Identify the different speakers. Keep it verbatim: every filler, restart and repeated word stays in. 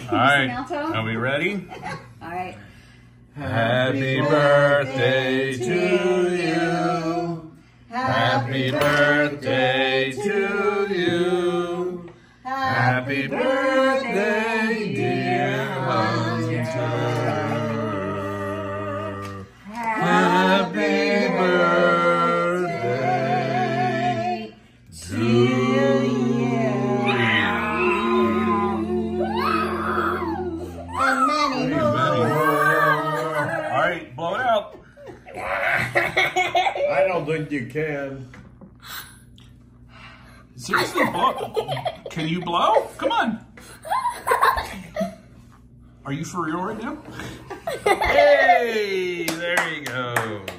Speaker 1: All right, are we ready?
Speaker 2: All right.
Speaker 1: Happy birthday to you. Happy birthday to you. Happy birthday, dear Hunter. Happy birthday to you.
Speaker 2: And many more.
Speaker 1: All right, blow it out.
Speaker 3: I don't think you can.
Speaker 1: Seriously, blow. Can you blow? Come on. Are you for real right now? Hey, there you go.